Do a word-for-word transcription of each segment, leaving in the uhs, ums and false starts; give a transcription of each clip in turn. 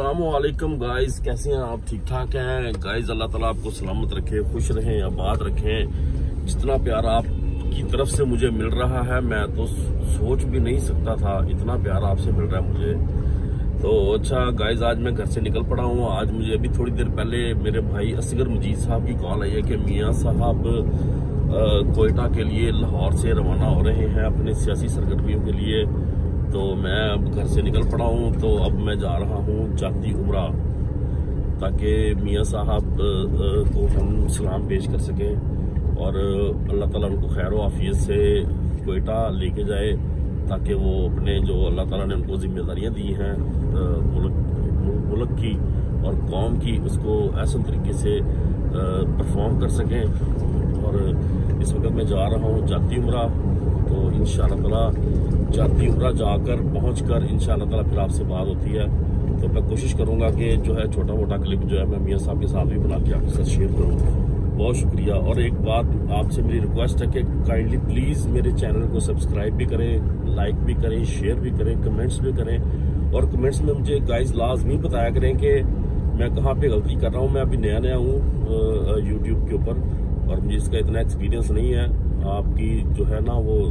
अस्सलामुअलैकुम गाइस, कैसे हैं आप? ठीक ठाक हैं गाइस? अल्लाह ताला आपको सलामत रखे, खुश रहें, आबाद रखें। जितना प्यार आपकी तरफ से मुझे मिल रहा है मैं तो सोच भी नहीं सकता था, इतना प्यार आपसे मिल रहा है मुझे। तो अच्छा गाइस, आज मैं घर से निकल पड़ा हूँ। आज मुझे अभी थोड़ी देर पहले मेरे भाई असगर मजीद साहब की कॉल आई है कि मियाँ साहब कोयटा के लिए लाहौर से रवाना हो रहे हैं अपने सियासी सरगर्मियों के लिए। तो मैं अब घर से निकल पड़ा हूँ, तो अब मैं जा रहा हूँ जाती उम्रा, ताकि मियाँ साहब को हम सलाम पेश कर सकें और अल्लाह ताला उनको खैर आफियत से कोयटा लेके जाए, ताकि वो अपने जो अल्लाह ताला ने उनको जिम्मेदारियाँ दी हैं मुल्क मुल्क की और कौम की, उसको ऐसे तरीके से परफॉर्म कर सकें। और इस वक्त मैं जा रहा हूँ जाती उम्रा, तो इंशाअल्लाह ताला जाती उम्रा जाकर पहुंचकर इंशाअल्लाह ताला फिर आपसे बात होती है। तो मैं कोशिश करूंगा कि जो है छोटा मोटा क्लिप जो है मैं मियाँ साहब के साथ भी बना के आपके साथ शेयर करूँ। बहुत शुक्रिया। और एक बात आपसे मेरी रिक्वेस्ट है कि काइंडली प्लीज़ मेरे चैनल को सब्सक्राइब भी करें, लाइक भी करें, शेयर भी करें, कमेंट्स भी करें। और कमेंट्स में मुझे गाइज लाजमी बताया करें कि मैं कहाँ पर गलती कर रहा हूँ। मैं अभी नया नया हूँ यूट्यूब के ऊपर और मुझे इसका इतना एक्सपीरियंस नहीं है। आपकी जो है ना वो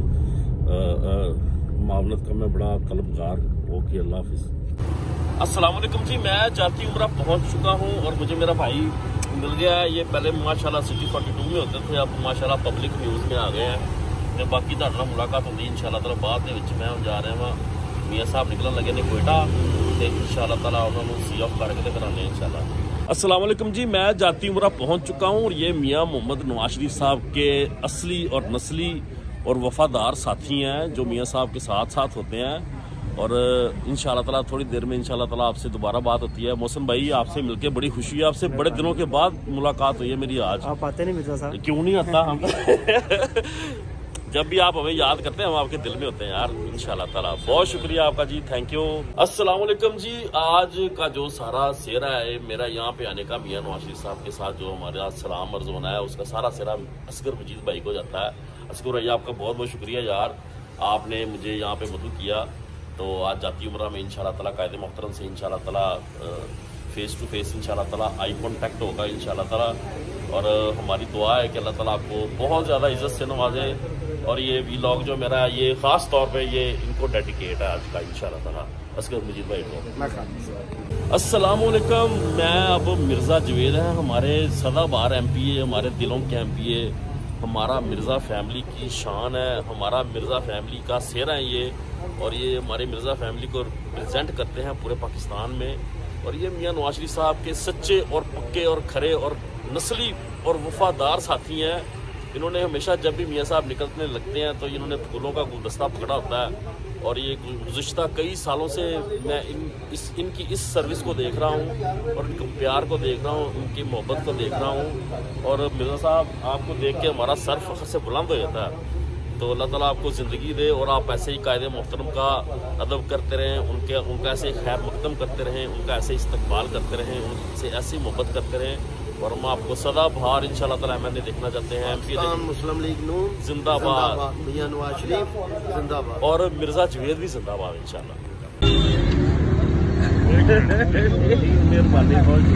मावनत का मैं बड़ा तलबगार। ओके, अल्लाह हाफिज। अस्सलाम वालेकुम जी, मैं जाती उम्रा पहुंच चुका हूं और मुझे मेरा भाई मिल गया है। ये पहले माशाल्लाह सिटी फोर्टी टू में होते थे, अब माशाल्लाह पब्लिक न्यूज़ में आ गए हैं। तो बाकी तुहाडे नाल मुलाकात होंदी इंशाअल्लाह ताला बाद दे विच। मैं जा रहा हाँ मियाँ साहब निकलन लगे ने कोयटा, तो इंशाअल्लाह ताला उन्होंने सी ऑफ करके ते कराने इंशाअल्लाह। अस्सलाम वालेकुम जी, मैं जाती उम्रा पहुंच चुका हूँ और ये मियाँ मोहम्मद नवाज शरीफ साहब के असली और नस्ली और वफादार साथी हैं जो मियाँ साहब के साथ साथ होते हैं। और इंशाअल्लाह ताला थोड़ी देर में इंशाअल्लाह ताला आपसे दोबारा बात होती है। मौसम भाई, आपसे मिलके बड़ी खुशी है, आपसे बड़े दिनों के बाद मुलाकात हुई है मेरी आज। आप आते नहीं मिर्जा साहब? क्यों नहीं आता हम जब भी आप हमें याद करते हैं हम आपके दिल में होते हैं यार, इंशाअल्लाह ताला। बहुत शुक्रिया आपका जी, थैंक यू। अस्सलाम वालेकुम जी, आज का जो सारा सेहरा है मेरा यहाँ पे आने का मियाँ नवाज शरीफ साहब के साथ जो हमारे आज सलाम अर्ज होना है, उसका सारा सेहरा असगर मजीद भाई को जाता है। असगर भैया आपका बहुत बहुत शुक्रिया यार, आपने मुझे यहाँ पे मदद किया। तो आज जाती उम्रा में इंशाअल्लाह ताला कायदे मोहतरम से इंशाअल्लाह ताला फेस टू फेस इंशाअल्लाह ताला आई कॉन्टैक्ट होगा इंशाअल्लाह ताला। और हमारी दुआ है कि अल्लाह ताला आपको बहुत ज़्यादा इज्जत से नवाजे। और ये वीलॉग जो मेरा ये ख़ास तौर पे ये इनको डेडिकेट है आज का इंशाअल्लाह ताला असगर मजीद भाई को। अस्सलाम वालेकुम, मैं अब मिर्ज़ा जवेद हैं, हमारे सदाबहार एम पी ए, हमारे दिलों के एम पी ए, हमारा मिर्ज़ा फैमिली की शान है, हमारा मिर्ज़ा फैमिली का सेहरा है ये। और ये हमारे मिर्ज़ा फैमिली को रिप्रेजेंट करते हैं पूरे पाकिस्तान में। और ये मियाँ नवाज शरीफ साहब के सच्चे और पक्के और खरे और नस्ली और वफादार साथी हैं। इन्होंने हमेशा जब भी मियाँ साहब निकलने लगते हैं तो इन्होंने फूलों का गुलदस्ता पकड़ा होता है। और ये गुज़िश्ता कई सालों से मैं इन इस इनकी इस सर्विस को देख रहा हूँ और इनके प्यार को देख रहा हूँ, उनकी मोहब्बत को देख रहा हूँ। और मिर्ज़ा साहब आपको देख के हमारा सर फख्र से बुलंद हो जाता है। तो अल्लाह ताला आपको ज़िंदगी दे और आप ऐसे ही कायदे मोहतरम का अदब करते रहें, उनके उनका ऐसे खैर मकदम करते रहें, उनका ऐसे इस्तकबाल करते रहें, उनसे ऐसी मोहब्बत करते रहें। और हम आपको सदा बहार इंशाअल्लाह ताला मैंने देखना चाहते हैं। मुस्लिम लीग नून जिंदाबाद, मियां नवाज शरीफ जिंदाबाद और मिर्ज़ा जवेद भी जिंदाबाद इंशाअल्लाह। मेहरबानी।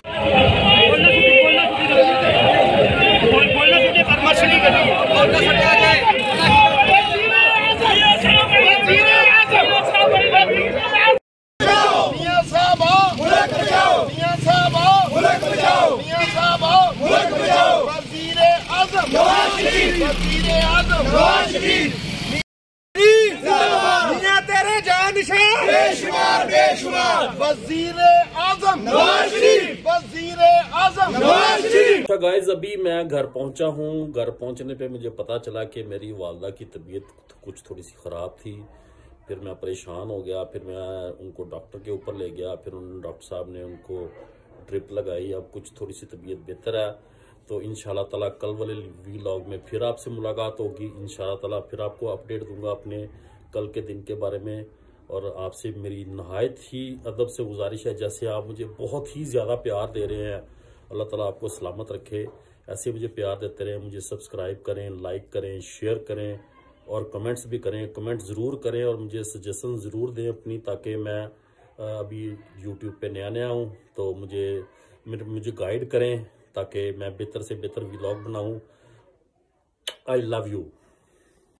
तेरे जानशान बेशुमार बेशुमार वज़ीर आज़म नवाज शरीफ, वज़ीर आज़म नवाज शरीफ। अच्छा गाइस, अभी मैं घर पहुंचा हूं। घर पहुंचने पे मुझे पता चला कि मेरी वालदा की तबीयत कुछ थोड़ी सी ख़राब थी। फिर मैं परेशान हो गया, फिर मैं उनको डॉक्टर के ऊपर ले गया। फिर उन डॉक्टर साहब ने उनको ड्रिप लगाई, अब कुछ थोड़ी सी तबीयत बेहतर है। तो इंशाअल्लाह ताला कल वाले वीलॉग में फिर आपसे मुलाकात होगी इंशाअल्लाह ताला। फिर आपको अपडेट दूंगा अपने कल के दिन के बारे में। और आपसे मेरी नहायत ही अदब से गुजारिश है, जैसे आप मुझे बहुत ही ज़्यादा प्यार दे रहे हैं, अल्लाह ताला आपको सलामत रखे। ऐसे मुझे प्यार देते रहें, मुझे सब्सक्राइब करें, लाइक करें, शेयर करें और कमेंट्स भी करें। कमेंट ज़रूर करें और मुझे सजेशन ज़रूर दें अपनी, ताकि मैं अभी यूट्यूब पे नया नया हूँ, तो मुझे मेरे मुझे गाइड करें ताकि मैं बेहतर से बेहतर व्लॉग बनाऊँ। I love you.